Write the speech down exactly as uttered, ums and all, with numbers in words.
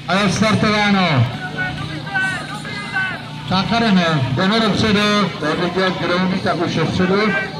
A je startováno. Tak jdeme, jdeme dopředu, to je vidět, kdo umí, tak už je vpředu.